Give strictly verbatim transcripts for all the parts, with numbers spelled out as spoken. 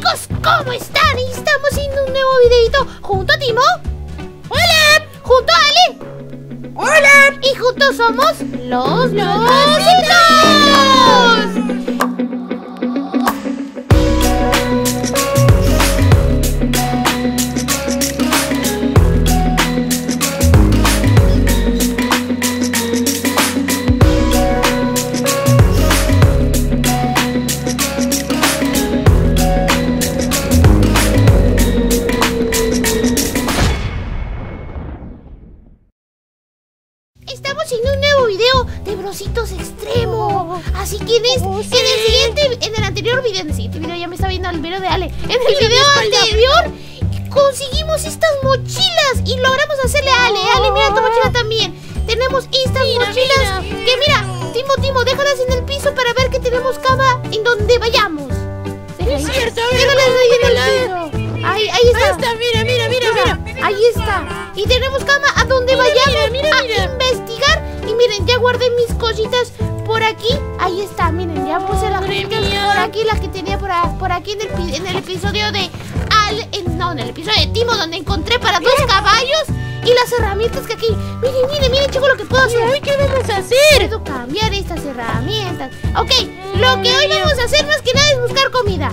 chicos, ¿cómo están? Y estamos haciendo un nuevo videito junto a Timo. ¡Hola! Junto a Ale. ¡Hola! Y juntos somos los Lositos. Estamos en un nuevo video de Brositos Extremo. Así que en, es, oh, sí. en el siguiente, en el anterior video, en el siguiente video ya me está viendo el video de Ale. En el video anterior conseguimos estas mochilas y logramos hacerle a Ale. Ale, mira tu mochila también. Tenemos estas mira, mochilas mira. que mira, Timo, Timo, déjalas en el piso para ver que tenemos cama en donde vayamos. Deja, es cierto, déjalas ahí en el piso. Ahí, ahí está. Ahí está, mira, mira, mira, mira. Ahí está. Y tenemos cama a donde mira, vayamos mira, mira, mira. a investigar. Y miren, ya guardé mis cositas por aquí. Ahí está, miren, ya puse las cositas por aquí, las que tenía por, a, por aquí en el, en el episodio de Al, en, no, en el episodio de Timo, donde encontré para dos caballos. Y las herramientas que aquí, miren, miren, miren, chicos, lo que puedo hacer. Uy, ¿qué vamos a hacer? Puedo cambiar estas herramientas. Ok, lo que hoy vamos a hacer más que nada es buscar comida.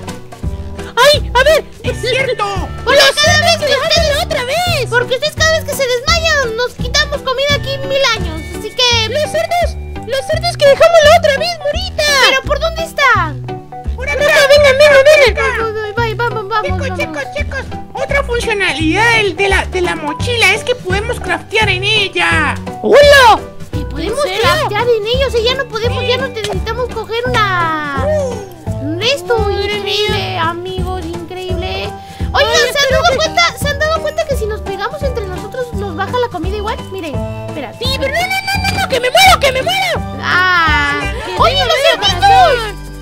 ¡Ay! A ver, ¡es cierto! Porque cada vez que ustedes, otra vez. Porque ustedes cada vez que se desmayan nos quitamos comida aquí mil años. Así que los cerdos, los cerdos que dejamos la otra vez, Morita. ¿Pero por dónde están? Por acá, vengan, vengan, vengan. Vamos, vamos, chicos, vamos. chicos, chicos. Otra funcionalidad del, de, la, de la mochila es que podemos craftear en ella. ¡Hola! ¿Y podemos craftear en ella? O sea, ya no podemos, sí. ya no necesitamos coger una... Esto, increíble, amigos, increíble. Oigan, ¿se han dado cuenta? ¿Se han dado cuenta que si nos pegamos entre nosotros nos baja la comida igual? Miren, espera. Sí, pero no, no, no, no, no, que me muero, que me muero. Ah, oye, los cerditos.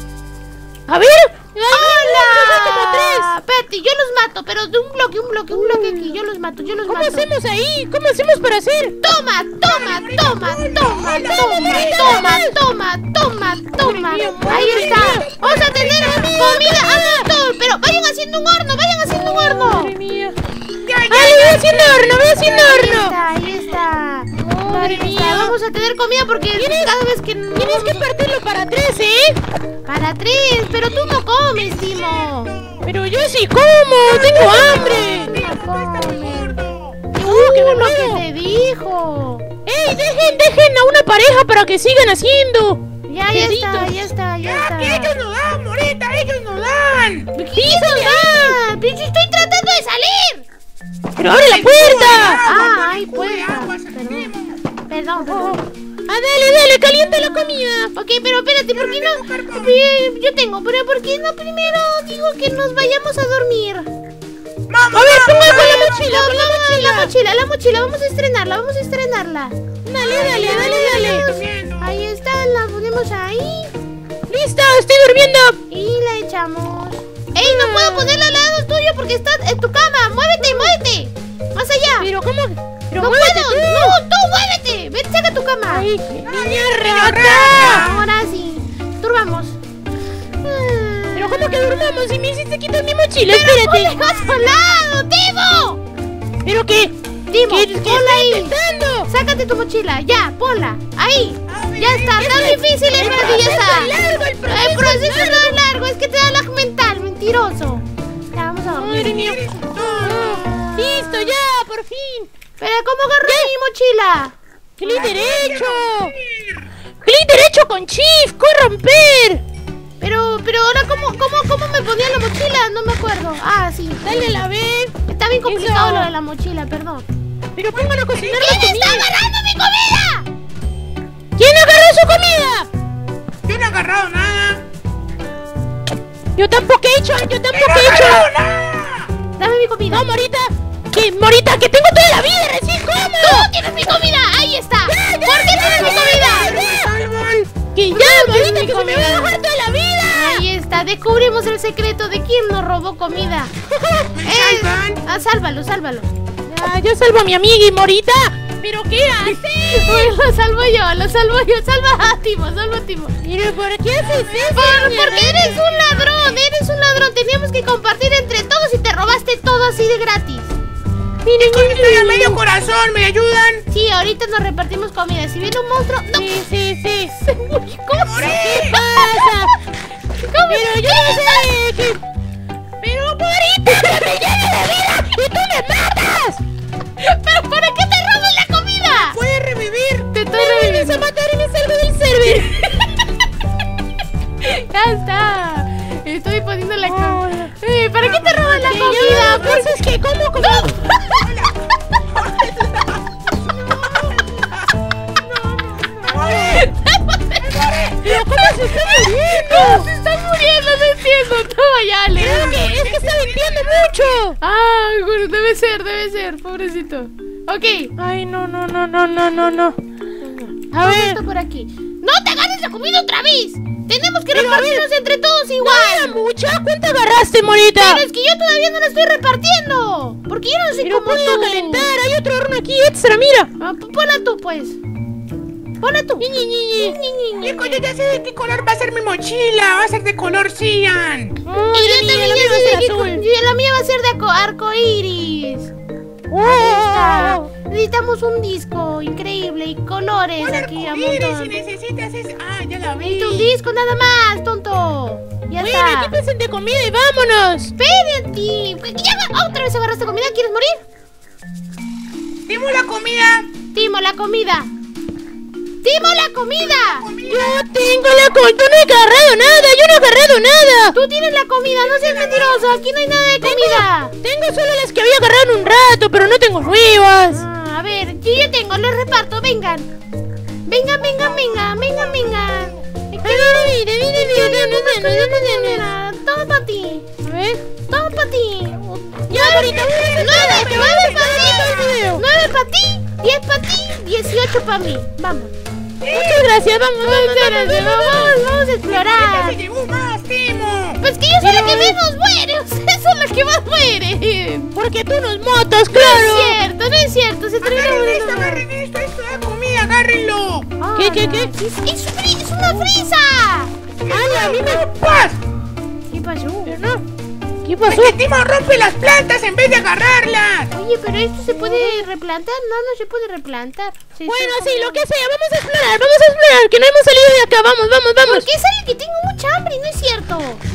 A ver. ¡Hola! Como tres. Espérate, yo los mato, pero de un bloque, un bloque, un bloque aquí. Yo los mato, yo los ¿Cómo mato. ¿Cómo hacemos ahí? ¿Cómo hacemos para hacer? Toma, toma, toma, toma, toma, toma, toma, toma, toma. Ahí está. Vamos a tener comida a montón. Pero vayan haciendo un horno, vayan haciendo un horno. Madre mía. Ay, voy haciendo horno, voy haciendo horno. Ahí está, ahí está. Madre mía. Vamos a tener comida porque cada vez que... Tienes que partirlo para tres, ¿eh? Para tres, pero tú no comes, Timo. Pero yo sí como, tengo hambre. Uh, qué bueno que te dijo. ¡Ey, dejen, dejen a una pareja para que sigan haciendo! Ya, ya está, ya está, ya está. Que ellos nos dan, Morita, ellos nos dan. ¿Qué nos dan? Pero yo estoy tratando de salir. ¡Pero abre la puerta! Ah, hay puerta. Perdón, perdón, perdón. Ah, dale, dale, calienta la comida. Ok, pero espérate, ¿por qué no? Eh, yo tengo, pero ¿por qué no primero digo que nos vayamos a dormir? Vamos, a ver, ponga con la vamos, mochila, con la vamos, mochila. La mochila, la mochila, vamos a estrenarla, vamos a estrenarla. Dale, dale, dale, dale. Ahí está, la ponemos ahí. ¡Listo! ¡Estoy durmiendo! Y la echamos. ¡Ey, no puedo ponerla al lado tuyo porque está en tu cama! ¡Muévete, muévete! ¡Más allá! ¿Pero cómo? Pero ¡No muévete puedo! tú. ¡No, tú muévete! ¡Vete, saca tu cama! ¡Ay, niña rata! Ahora sí, durmamos. ¿Pero cómo que durmamos? Si me hiciste quitar mi mochila, ¡pero espérate. ponle más al lado, Timo! ¿Pero qué? Timo, ¿Qué, qué ponla ahí. intentando? Sácate tu mochila, ya, ponla. Ahí. Ya está, tan difícil es para ti, ya está. Es largo, el proceso, el proceso es no es largo, es que te da lag mental, mentiroso. Ya, vamos a dormir. Madre mía. Listo, ya, por fin. Pero, ¿cómo agarré mi mochila? ¡Clic derecho! ¡Clic derecho con shift! ¡Corromper! Pero, pero ahora, ¿cómo, cómo, cómo me ponía la mochila? No me acuerdo. Ah, sí. Dale a la B. Está bien complicado Eso. lo de la mochila, perdón. Pero póngalo a cocinar la ¿Quién comida. está agarrando mi comida? ¿Quién agarró su comida? Yo no he agarrado nada. Yo tampoco he hecho, yo tampoco ¡No he he hecho. agarrado nada! Dame mi comida. No, Morita. ¿Qué? Morita, que tengo toda la vida recién como. ¡Tú tienes mi comida! ¡Ahí está! ¿Por qué tienes mi comida? Que ya, Morita, que se me va a bajar toda la vida. Ahí está, descubrimos el secreto de quién nos robó comida. ¿Me salvan? Ah, sálvalo, sálvalo. Ya, yo salvo a mi amiga y Morita. ¿Pero qué haces? Uy, lo salvo yo, lo salvo yo. Salva a Timo, salva a Timo. Mira, ¿por qué haces eso? Por, porque eres un ladrón, eres un ladrón. Teníamos que compartir entre todos y te robaste todo así de gratis. Miren, estoy a medio corazón, ¿me ayudan? Sí, ahorita nos repartimos comida. Si viene un monstruo... No. Sí, sí, sí. ¿Cómo ¿Qué pasa? ¿Cómo? Pero yo no sé qué... Pero Morita, que me llena de vida y tú me matas. ¿Pero para qué te robas la comida? ¿Puedes revivir? Te estoy Me reviviendo. vienes a matar y me salgo del server. Ya está. Estoy poniendo la comida. Hola. Eh, ¿Para qué te robas la Que comida? yo, pues es que ¿cómo, cómo? Pero ¿cómo se está muriendo? Se está muriendo, no entiendo. Toma ya, Ale. Es que, es que está limpiando mucho. Ah, bueno, debe ser, debe ser, pobrecito. Ok. Ay, no, no, no, no, no, no, no. A Todo ver. esto por aquí. ¡No te agarres la comida otra vez! Tenemos que Pero, a repartirnos entre todos ¿No igual. era mucha? ¿Cuánto agarraste, Morita? Pero es que yo todavía no la estoy repartiendo. Porque yo no soy Pero como ponla a tú. calentar, hay otro horno aquí extra, mira. Ah, p- ponla tú, pues. Ponla tú. Ñi, ñi, ñi, ñi. Nico, yo ya sé de qué color va a ser mi mochila. Va a ser de color cian. Y yo Muy también bien, la ya mía va a sé ser de qué azul. co- y la mía va a ser de arco, arco iris. ¡Wow! Necesitamos un disco increíble y colores Un aquí a arcoíris, montón. si necesitas ese... Ah, ya la vi. Necesito un disco nada más, tonto. Ya Bueno, está. equípense de comida y vámonos. Espérate. Ya, otra vez agarraste comida. ¿Quieres morir? Dimos la comida. Timo, la comida. Timo, la comida. Yo tengo la comida. Yo no he agarrado nada, yo no he agarrado nada. Tú tienes la comida, no seas mentiroso. Aquí no hay nada de comida. Tengo solo las que había agarrado en un rato, pero no tengo nuevas. Ah, a ver, yo ya tengo, les reparto, vengan. Vengan, vengan, vengan, vengan, vengan. Ay, mire, mire, mire, mire, mire, mire, mire, mire. Mira, todo para ti. A ver. Todo para ti. Ya, Morita, Nueve, nueve para ti. video. Nueve para ti, diez para ti, dieciocho para mí. Vamos. Muchas gracias, vamos, vamos, Espérate, vamos, vamos, vamos. vamos a explorar. Se llegó más, Timo. Pues que yo soy la que menos muere. Ustedes son las que más mueren. Porque tú nos matas, No claro. es cierto, no es cierto. Se termina Agarren muriendo. esto, agarren esto. Esto es la comida, agárrenlo. Ah, ¿Qué, qué, no. qué? Es, es, fri- es una frisa. ¡Hala, a mí me pasa! ¿Qué pasó? Pero no. ¿Qué Es pasó? que Timo rompe las plantas en vez de agarrarlas. Oye, pero esto se puede replantar. No, no se puede replantar. Se Bueno, está sí, lo como- que sea, vamos a explorar, vamos a explorar, que no hemos salido de acá, vamos, vamos, ¿Por vamos. qué sale que tengo mucha hambre? No es cierto.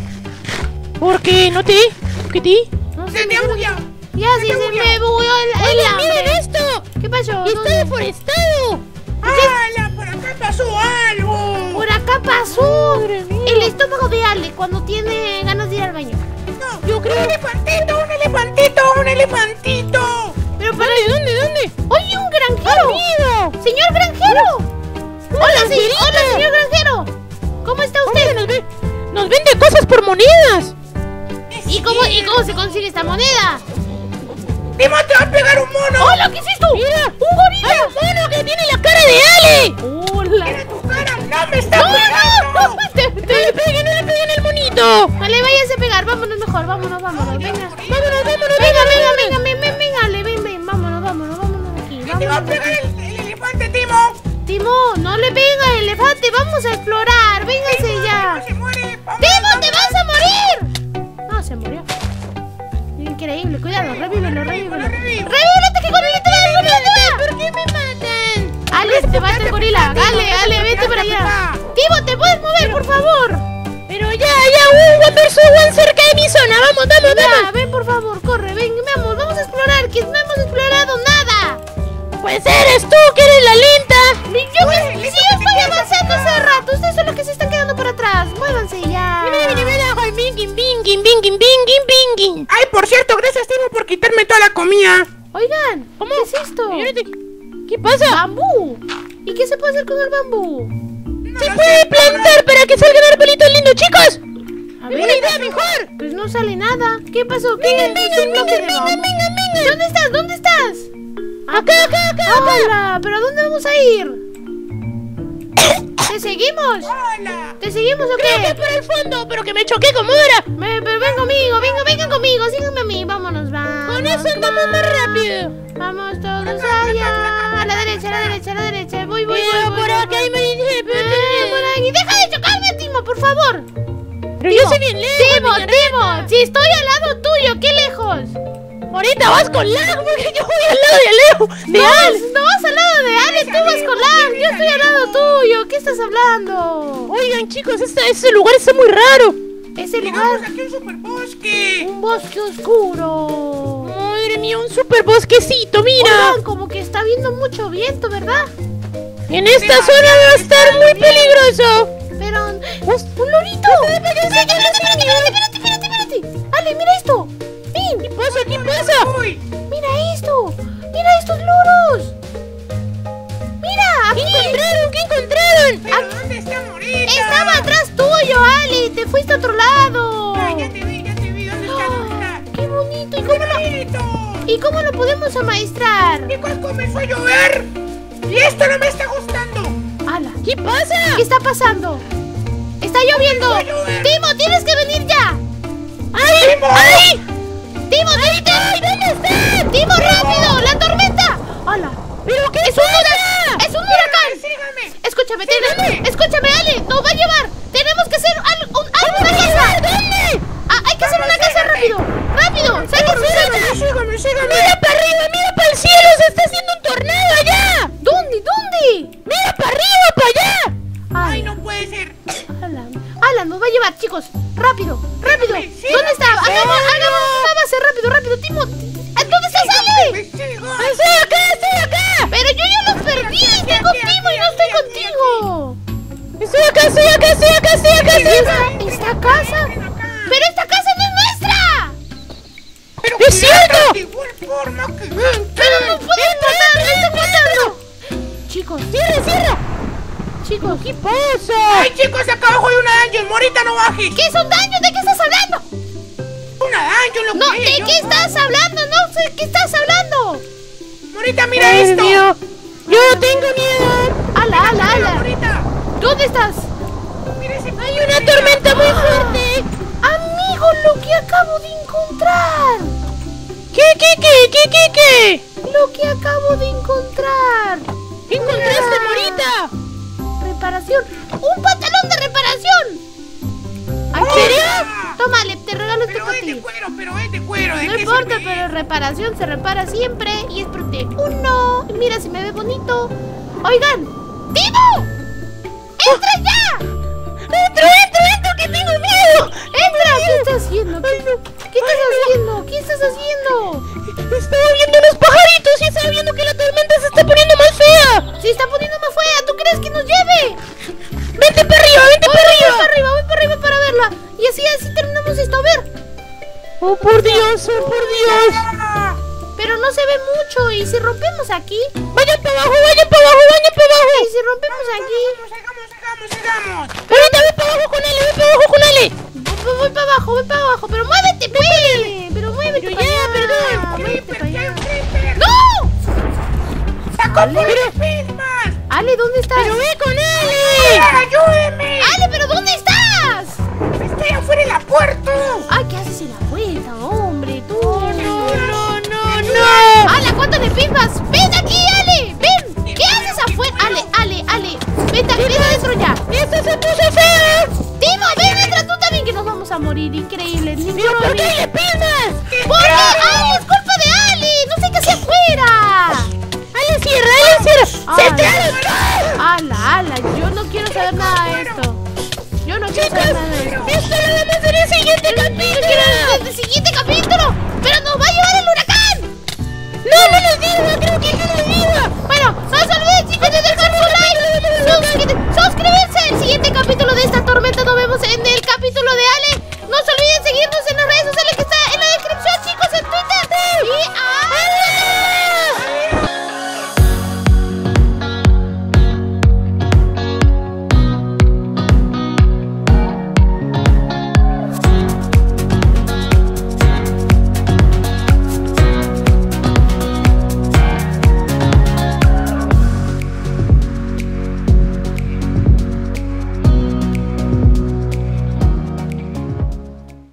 ¿Por qué? ¿No te? ¿Qué te? No Se te me- bugueó. Ya, sí, se me bugueó el, el Oigan, hambre. miren esto. ¿Qué pasó? Y está ¿Dónde? deforestado. ¡Hala! Por acá pasó algo. Por acá pasó. Madre mía. El estómago de Ale cuando tiene ganas de ir al baño. No, yo creo. Un elefantito, un elefantito, un elefantito. Pero para... ¿Dónde, dónde, dónde? ¡Oye, un granjero! ¡Amigo! ¡Señor granjero! ¡Hola, se- granjerito! hola, señor granjero! ¿Cómo está ¿Cómo que usted? nos, ve- nos vende cosas por monedas? ¿Y cómo, ¿Y cómo se consigue esta moneda? Timo, te va a pegar un mono. ¡Hola, qué es esto! Mira, ¡Un gorila! ¡hay un mono que tiene la cara de Ale! ¡Hola! Mira tu cara. No me está ¡No, pegando. no! Te- ¡No te- le peguen, no le peguen al monito! Vale, váyase a pegar, vámonos mejor, vámonos, vámonos, venga. Vámonos, vámonos, Venga, vámonos, venga, vámonos. venga, ven, ven, venga, Ale, ven, ven, vámonos, vámonos, vámonos de aquí, Te va a vámonos. pegar el, el elefante, Timo. Timo, no le venga el elefante, vamos a explorar, véngase ya. No se muere. Vamos, ¡Timo, vamos. te vas a morir! No, se murió. Increíble, cuidado, revívelo, revívelo. Revive. ¡Revívete, que gorila te va, gorila te va! ¿Por qué me matan? Ale, te mata el gorila, dale, Ale, vete para allá. Timo, ¿te puedes mover, por favor? Pero ya, ya, un one versus one cerca de mi zona. Vamos, vamos, Ya, vamos. ven, por favor, corre, ven, vamos, vamos a explorar, que no hemos explorado nada. Pues eres tú que eres la lenta. Yo me, sí, yo estoy avanzando hace rato, ustedes son los que se están quedando por atrás. Muévanse ya. Mira, mira, mira, mira, bingin, bingin, bingin, bingin, bingin. Ay, por cierto, gracias, Timo, por quitarme toda la comida. Oigan, ¿Cómo? ¿qué es esto? Señorita, ¿qué pasa? Bambú. ¿Y qué se puede hacer con el bambú? Se puede plantar para que salgan arbolitos lindos, chicos. A Una idea mejor. Pues no sale nada. ¿Qué pasó? ¿Qué Vengan, es? vengan, ¿Un bloque de vengan, bambú? vengan, vengan. ¿Dónde estás? ¿Dónde estás? Acá, acá, acá, acá. Hola, ¿pero a dónde vamos a ir? ¿Te seguimos? Hola. ¿Te seguimos o Creo que qué? por el fondo, pero que me choqué con Mora. Me- pero ven conmigo, vengan, vengan conmigo, síganme a mí, vámonos, vamos. Con eso andamos más rápido. Vamos todos allá. A la derecha, a la derecha, a la derecha. Voy, voy, voy. Pero voy, por voy, acá hay voy. más. Eh, por aquí. Deja de chocarme, Timo, por favor. Pero yo soy bien lejos, Timo, niña Timo, No, si estoy al lado tuyo, ¿qué lejos? Morita, vas con lag porque yo voy al lado de Leo. De No, Ale. no vas al lado de Ale, tú vas con lag. Yo estoy al lado tuyo. ¿Qué estás hablando? Oigan, chicos, este, este lugar está muy raro. Ese Llegamos lugar, aquí a un superbosque. un bosque oscuro. Madre mía, un super bosquecito, mira. Oigan, como que está viendo mucho viento, ¿verdad? En esta zona va a estar muy peligroso. Pero... ¡Un lorito! Espérate, espérate, espérate, espérate, espérate, espérate. Ale, mira esto. Ven. ¿Qué pasa? ¿Qué pasa? Uy, Mira esto. Mira estos loros. Mira, ¿Qué aquí. encontraron? ¿Qué encontraron? ¿pero dónde está Morita? Estaba atrás tuyo, Ale. Te fuiste a otro lado. Ay, ya te vi, ya te vi. ¿Dónde está? ¿Dónde está? ¡Qué bonito! ¿Y cómo lo, ¡Bonito! ¿y cómo lo podemos amaestrar? Chicos, comenzó a llover. Y esto no me está gustando. ¡Hala! ¿Qué pasa? ¿Qué está pasando? ¡Está lloviendo! Va a llover. ¡Timo, tienes que venir ya! ¡Ay! Timo. ¡Ay! ¡Timo, tienes que... ¿Dónde está? ¡Timo, rápido! ¡La tormenta! ¡Hala! ¿Pero qué ¡Es un huracán! ¡Es un huracán! Síganme. Escúchame, tienes... Síganme. Escúchame, Ale. Nos va a llevar. Tenemos que hacer algo, un- algo en la casa. ¿Dónde? Ah, hay que hacer Vamos, una casa síganme. rápido. ¡Rápido! ¡Sáquense! Síganme, síganme, síganme. ¡Mira para arriba! ¡Mira para el cielo! ¡Se está haciendo un tornado allá! ¿Dónde? ¿Dónde? ¡Mira para arriba! ¡Para allá! Ay, no puede ser. Alan, Alan, nos va a llevar, chicos. Rápido, rápido. Sí, sí, ¿Dónde está? sí, Hagamos, sí. hagamos una base, rápido, rápido. Timo, ¿dónde estás, Ale? Me sigo. ¡Estoy acá! ¡Estoy acá! Pero yo ya los perdí. Estoy con Timo y no estoy contigo. ¡Estoy acá! ¡Estoy acá! ¡Estoy acá! ¡Estoy acá! ¡Estoy acá! ¿Esta, esta casa? Pero esta casa no es nuestra. Pero ¡Es cierto! de igual forma que... Pero no pueden matar, no están matando. Chicos, ¡Cierra! ¡Cierra! chicos. ¿Qué pasa? Ay, chicos, acá abajo hay una dungeon. Morita, no bajes. ¿Qué son daños? ¿De qué estás hablando? Una dungeon, lo No, que ¿de es, yo- qué estás hablando? No sé qué estás hablando. Morita, mira Ay, esto. Dios. Yo tengo miedo. Ala, ala, Mira, ala. Morita. ¿Dónde estás? Mira ese Hay una tormenta muy fuerte. Amigo, lo que acabo de encontrar. ¿Qué, qué, qué, qué, qué, qué? Lo que acabo de encontrar. ¿Qué encontraste, Morita? Reparación. ¡Un pantalón de reparación! ¿En serio? Toma, le te regalo este Pero es de patín. cuero, pero es de cuero. ¿De No qué importa, sirve? pero reparación se repara siempre y es porque uno. Mira si me ve bonito. Oigan, ¡Timo! ¡Entra ya! ¡Entro, entro, entro, que tengo miedo! ¡Entra! ¿Qué estás haciendo? ¿Qué, ¿qué estás haciendo? ¿Qué estás haciendo? Estaba viendo unos pajaritos y estaba viendo que la tormenta se está poniendo más fea. Se está poniendo más fea. ¿Tú crees que nos lleve? Vente para arriba, vente Voy para para arriba. arriba, voy para arriba para verla. Y así, así terminamos esto. A ver. Oh, por Dios, oh, por Dios. Ah, Pero no se ve mucho. ¿Y si rompemos aquí? Vayan para abajo, vayan para abajo, vayan para ¿Y abajo. si rompemos aquí? Vamos, hagamos, hagamos, hagamos. Ahorita ven para abajo con Ale, ven para abajo con Ale. Voy, voy para abajo, voy para abajo. Pero muévete, pues. Pero muévete. Pero para ya, allá. perdón. Muévete para Creeper, allá. creeper. ¡No! ¡Sacó Ale. por el Christmas! Ale, ¿dónde estás? Pero ve con Ale. ¡Ayúdeme! Ale, ¿pero dónde estás? ¡Estoy afuera de la puerta! Ay, ¿qué haces en la vuelta, hombre? Tú. No, no, no, no. ¡Hala, cuánto de pismas! ¡Ven aquí, Ale! ¡Ven! ¿Qué haces afuera? Ale, Ale, Ale. Vete, ven adentro ya. Esto se puso feo. Timo, ven, entra tú también que nos vamos a morir. Increíble. ¿Pero Ninguno por qué viene. le pismas? ¿Por qué? ¡Ale, es culpa de Ale! ¡No sé qué hace afuera! Ale, cierra, Ale, cierra. ¡Se Ay. entraron todos! ¡Hala, ala! Yo no quiero saber nada de esto. Yo no quiero saber nada de esto. Esto lo vamos a hacer en el siguiente Yo capítulo. quiero el siguiente capítulo. ¡Pero nos va a llevar el huracán! No, no nos diga, creo que no nos diga. Bueno, no se olviden, chicos, de dejar su like, suscri- suscribirse. El siguiente capítulo de esta tormenta nos vemos en el capítulo de Ale. No se olviden seguirnos en las redes sociales que está en la descripción, chicos, en Twitter. Y